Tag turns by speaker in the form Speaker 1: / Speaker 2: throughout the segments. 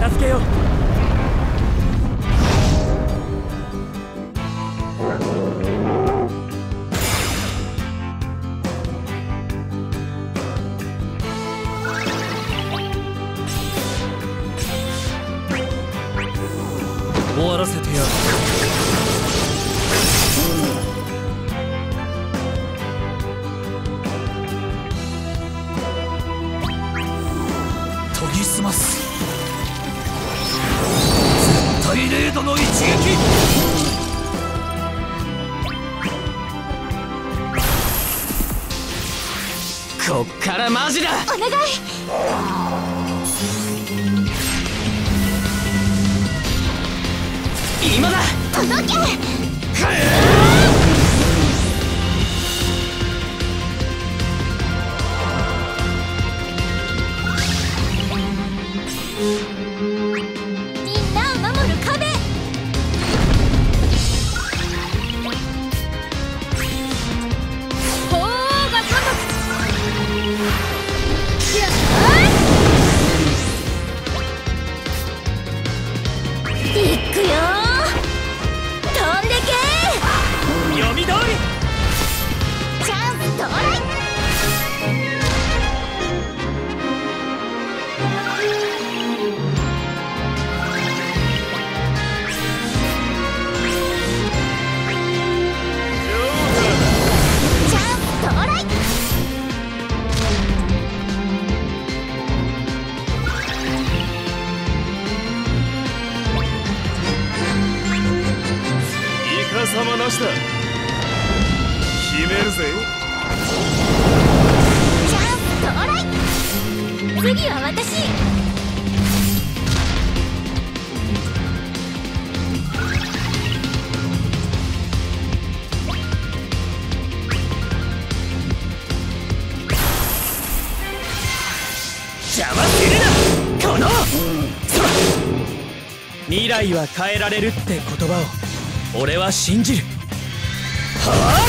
Speaker 1: 片付けよう。終わらせてやる。研ぎ澄ます。絶対レードの一撃。こっからマジだ。
Speaker 2: お願い。
Speaker 1: 今だ。
Speaker 2: 届け。みんなを守る壁。鳳凰が家族。いくよ。飛んでけ。
Speaker 1: 読み通り。
Speaker 2: チャンス到来。チャンス到来。
Speaker 1: イカサマなしだ。決めるぜ。
Speaker 2: チャンス到来。次は私。
Speaker 1: 邪魔するな。この未来は変えられるって言葉を俺は信じる。はあ。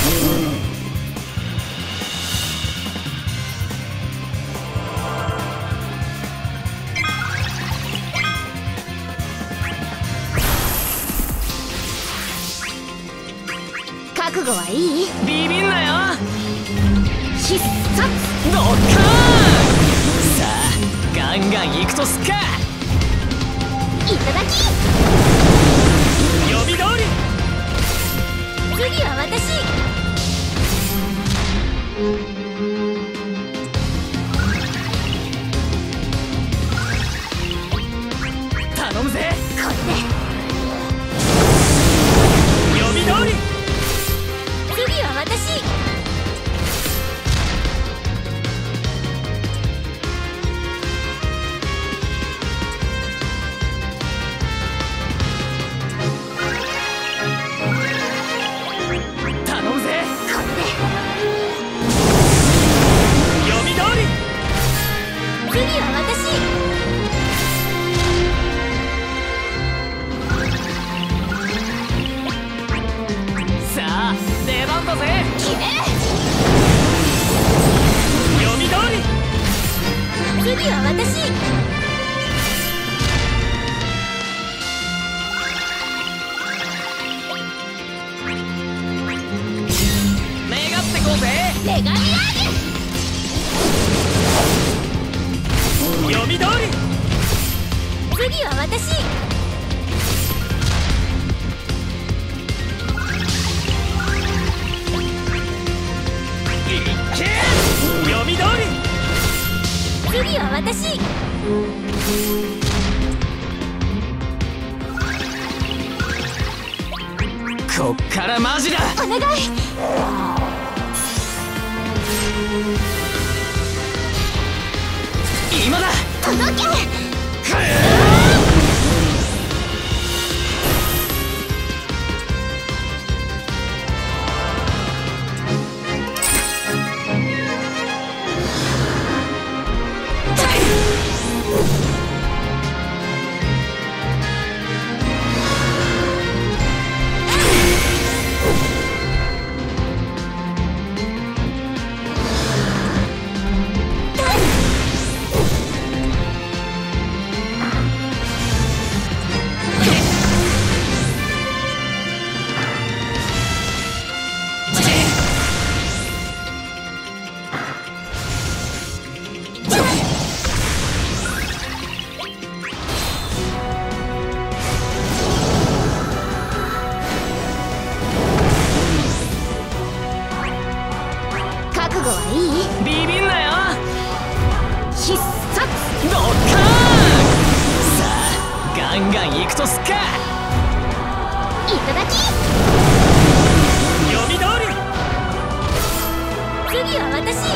Speaker 2: 覚悟はいい？
Speaker 1: ビビんなよ。
Speaker 2: 必殺。
Speaker 1: ドッカーン。さあガンガン行くとすっか。
Speaker 2: いただき。
Speaker 1: 読み通り。
Speaker 2: 次は私。
Speaker 1: 頼むぜ。
Speaker 2: これで。
Speaker 1: 読み通り。
Speaker 2: 次は私。
Speaker 1: 頼むぜ。
Speaker 2: これで。
Speaker 1: 読み通り。
Speaker 2: 次は私。
Speaker 1: さあ出番だぜ。
Speaker 2: 決める。
Speaker 1: 読み通り。
Speaker 2: 次は私。
Speaker 1: 願ってこうぜ。
Speaker 2: 女神アー
Speaker 1: 読み通り。
Speaker 2: ジュ。次は私。
Speaker 1: いっけ。読み通り。
Speaker 2: 次は私。
Speaker 1: こっからマジだ。
Speaker 2: お願い。
Speaker 1: 今だ。
Speaker 2: 届け。
Speaker 1: ドッカーン。さあガンガン行くとすっか。
Speaker 2: いただき。
Speaker 1: 読み通り。
Speaker 2: 次は私。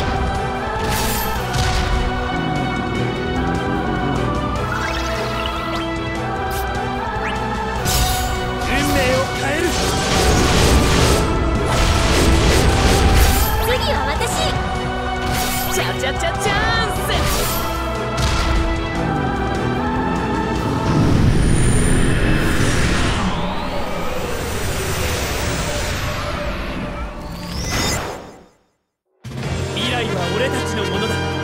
Speaker 1: 運命を変える。
Speaker 2: 次は私。
Speaker 1: チャチャチャチャンス。未来は俺たちのものだ。